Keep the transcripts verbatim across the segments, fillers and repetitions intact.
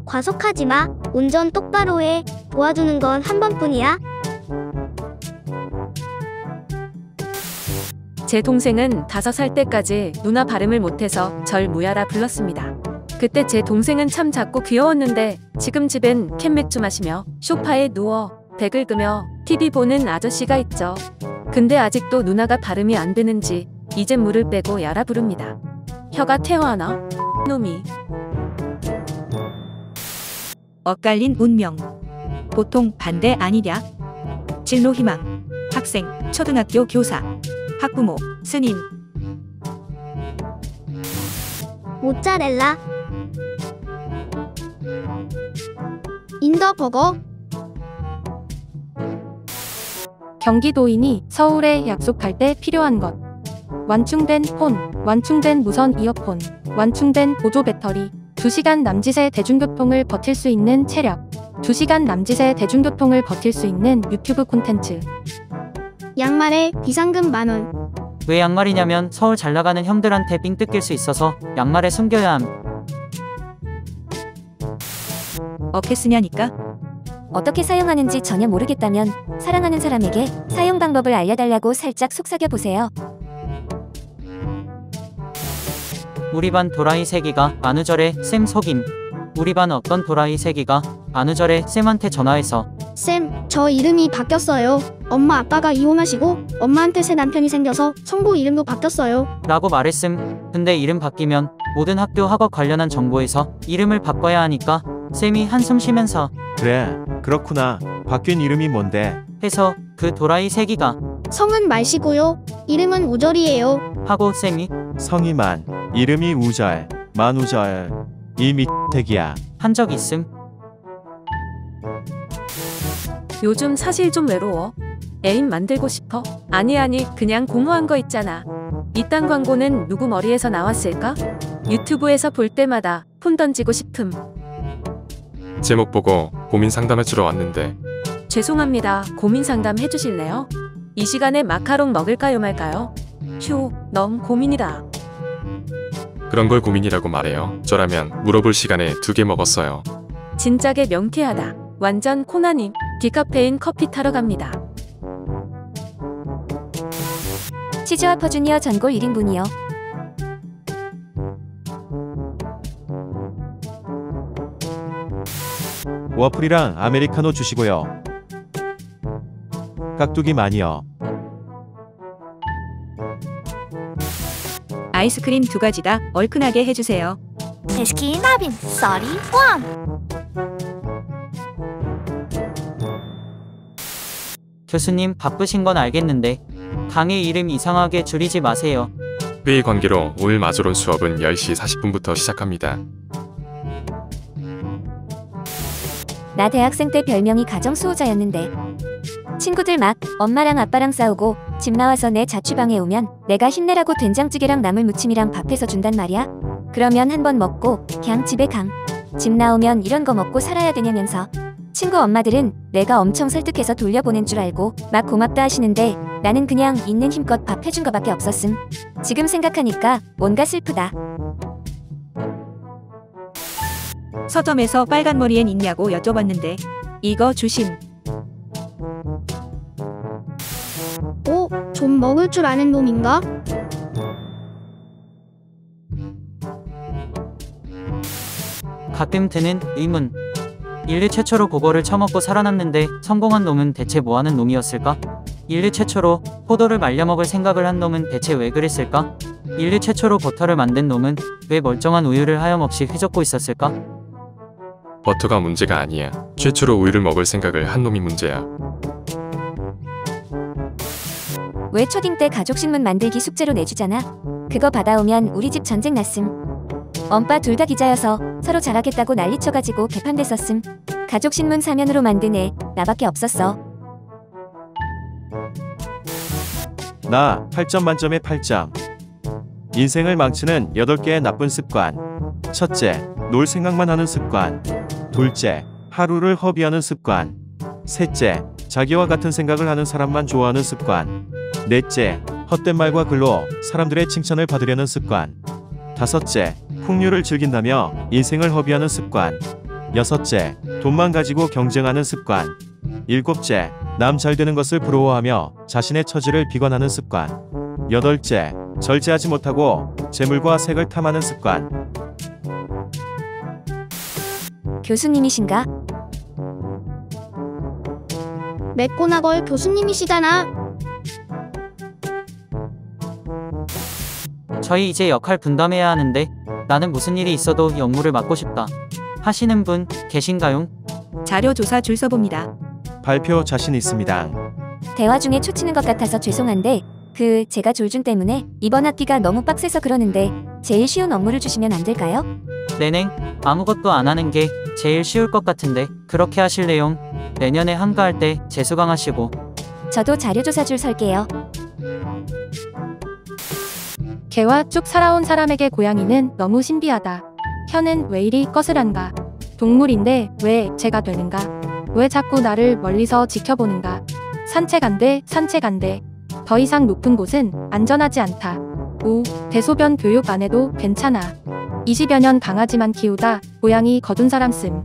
과속하지 마. 운전 똑바로 해. 도와주는 건 한 번뿐이야. 제 동생은 다섯 살 때까지 누나 발음을 못해서 절 무야라 불렀습니다. 그때 제 동생은 참 작고 귀여웠는데 지금 집엔 캔맥주 마시며 소파에 누워 배 긁으며 티비 보는 아저씨가 있죠. 근데 아직도 누나가 발음이 안 되는지 이젠 물을 빼고 야라 부릅니다. 혀가 태어하나? 놈이. 엇갈린 운명. 보통 반대 아니랴? 진로 희망. 학생, 초등학교 교사, 학부모, 스님. 모짜렐라. 인더버거. 경기도인이 서울에 약속할 때 필요한 것. 완충된 폰, 완충된 무선 이어폰, 완충된 보조 배터리, 두 시간 남짓의 대중교통을 버틸 수 있는 체력, 두 시간 남짓의 대중교통을 버틸 수 있는 유튜브 콘텐츠. 양말에 비상금 만원. 왜 양말이냐면 서울 잘나가는 형들한테 삥 뜯길 수 있어서 양말에 숨겨야 함. 어떻게 쓰냐니까? 어떻게 사용하는지 전혀 모르겠다면 사랑하는 사람에게 사용 방법을 알려달라고 살짝 속삭여보세요. 우리 반 도라이 새끼가 안우절에 쌤 속임. 우리 반 어떤 도라이 새끼가 안우절에 쌤한테 전화해서 쌤, 저 이름이 바뀌었어요. 엄마 아빠가 이혼하시고 엄마한테 새 남편이 생겨서 성부 이름도 바뀌었어요. 라고 말했음. 근데 이름 바뀌면 모든 학교 학업 관련한 정보에서 이름을 바꿔야 하니까 쌤이 한숨 쉬면서 그래, 그렇구나. 바뀐 이름이 뭔데? 해서 그 도라이 새끼가 성은 말시고요. 이름은 우절이에요. 하고 쌤이 성이 만, 이름이 우절, 만우절. 이 미택이야. 한 적 있음. 요즘 사실 좀 외로워. 애인 만들고 싶어? 아니 아니 그냥 공모한 거 있잖아. 이딴 광고는 누구 머리에서 나왔을까? 유튜브에서 볼 때마다 폰 던지고 싶음. 제목 보고 고민 상담해주러 왔는데 죄송합니다. 고민 상담 해주실래요? 이 시간에 마카롱 먹을까요 말까요? 휴, 너무 고민이다. 그런 걸 고민이라고 말해요. 저라면 물어볼 시간에 두 개 먹었어요. 진작에 명쾌하다. 완전 코나님. 디카페인 커피 타러 갑니다. 치즈와 퍼주니어 전골 일 인분이요. 워플이랑 아메리카노 주시고요. 깍두기 많이요. 아이스크림 두 가지다. 얼큰하게 해주세요. 베스킨 라빈 삼십일. 교수님 바쁘신 건 알겠는데 강의 이름 이상하게 줄이지 마세요. 회의 관계로 오늘 마저론 수업은 열 시 사십 분부터 시작합니다. 나 대학생 때 별명이 가정수호자였는데 친구들 막 엄마랑 아빠랑 싸우고 집 나와서 내 자취방에 오면 내가 힘내라고 된장찌개랑 나물무침이랑 밥해서 준단 말이야. 그러면 한 번 먹고 그냥 집에 강. 집 나오면 이런 거 먹고 살아야 되냐면서 친구 엄마들은 내가 엄청 설득해서 돌려보낸 줄 알고 막 고맙다 하시는데 나는 그냥 있는 힘껏 밥 해준 거밖에 없었음. 지금 생각하니까 뭔가 슬프다. 서점에서 빨간 머리엔 있냐고 여쭤봤는데 이거 조심. 오, 좀 먹을 줄 아는 놈인가? 가끔 드는 의문. 인류 최초로 그거를 처먹고 살아남는데 성공한 놈은 대체 뭐하는 놈이었을까? 인류 최초로 포도를 말려먹을 생각을 한 놈은 대체 왜 그랬을까? 인류 최초로 버터를 만든 놈은 왜 멀쩡한 우유를 하염없이 휘젓고 있었을까? 버터가 문제가 아니야. 최초로 우유를 먹을 생각을 한 놈이 문제야. 왜 초딩 때 가족신문 만들기 숙제로 내주잖아. 그거 받아오면 우리 집 전쟁 났음. 엄빠 둘 다 기자여서 서로 잘하겠다고 난리쳐가지고 개판됐었음. 가족신문 사면으로 만든 애 나밖에 없었어. 나 팔 점 만점에 팔 점. 인생을 망치는 여덟 개의 나쁜 습관. 첫째, 놀 생각만 하는 습관. 둘째, 하루를 허비하는 습관. 셋째, 자기와 같은 생각을 하는 사람만 좋아하는 습관. 넷째, 헛된 말과 글로 사람들의 칭찬을 받으려는 습관. 다섯째, 풍류를 즐긴다며 인생을 허비하는 습관. 여섯째, 돈만 가지고 경쟁하는 습관. 일곱째, 남 잘 되는 것을 부러워하며 자신의 처지를 비관하는 습관. 여덟째, 절제하지 못하고 재물과 색을 탐하는 습관. 교수님이신가? 맥고나걸 교수님이시잖아. 저희 이제 역할 분담해야 하는데 나는 무슨 일이 있어도 역무를 맡고 싶다. 하시는 분 계신가요? 자료 조사 줄 서봅니다. 발표 자신 있습니다. 대화 중에 초치는 것 같아서 죄송한데 그 제가 졸중 때문에 이번 학기가 너무 빡세서 그러는데 제일 쉬운 업무를 주시면 안 될까요? 내냉 아무것도 안 하는 게 제일 쉬울 것 같은데 그렇게 하실래요? 내년에 한가할 때 재수 강하시고. 저도 자료조사 줄 설게요. 개와 쭉 살아온 사람에게 고양이는 너무 신비하다. 혀는 왜 이리 꺼슬한가? 동물인데 왜 제가 되는가? 왜 자꾸 나를 멀리서 지켜보는가? 산책 안 돼, 산책 안 돼. 더 이상 높은 곳은 안전하지 않다. 우, 대소변 교육 안 해도 괜찮아. 이십여 년 강아지만 키우다 고양이 거둔 사람 씀.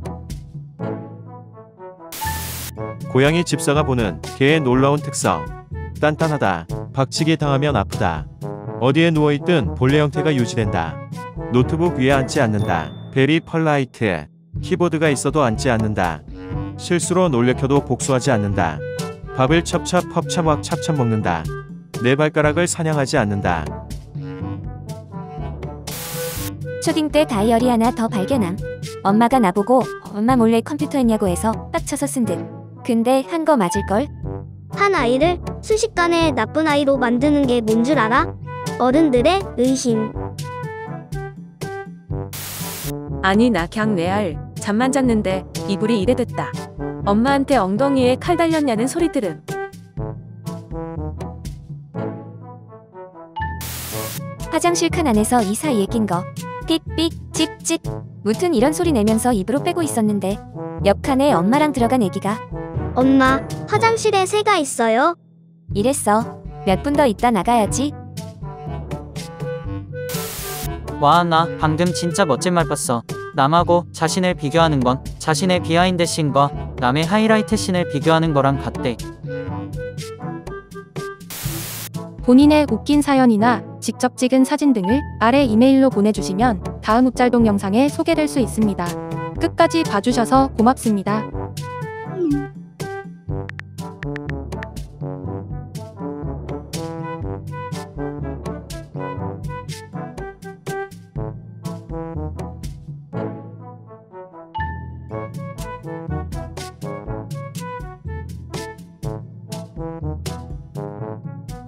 고양이 집사가 보는 개의 놀라운 특성. 단단하다. 박치기 당하면 아프다. 어디에 누워있든 본래 형태가 유지된다. 노트북 위에 앉지 않는다. 베리 펄라이트. 키보드가 있어도 앉지 않는다. 실수로 놀래켜도 복수하지 않는다. 밥을 첩첩 펍찹왁 찹찹 먹는다. 내 발가락을 사냥하지 않는다. 초딩 때 다이어리 하나 더 발견함. 엄마가 나보고 엄마 몰래 컴퓨터 했냐고 해서 빡쳐서 쓴 듯. 근데 한 거 맞을걸? 한 아이를 순식간에 나쁜 아이로 만드는 게 뭔 줄 알아? 어른들의 의심. 아니 나 그냥 레알 잠만 잤는데 이불이 이래 됐다. 엄마한테 엉덩이에 칼 달렸냐는 소리 들음. 화장실 칸 안에서 이 사이에 낀 거. 삑삑 찍찍. 무튼 이런 소리 내면서 입으로 빼고 있었는데 옆 칸에 엄마랑 들어간 애기가 엄마, 화장실에 새가 있어요. 이랬어. 몇 분 더 있다 나가야지. 와, 나 방금 진짜 멋진 말 봤어. 남하고 자신을 비교하는 건 자신의 비하인드 씬과 남의 하이라이트 씬을 비교하는 거랑 같대. 본인의 웃긴 사연이나 직접 찍은 사진 등을 아래 이메일로 보내주시면 다음 욱잘동 영상에 소개될 수 있습니다. 끝까지 봐주셔서 고맙습니다.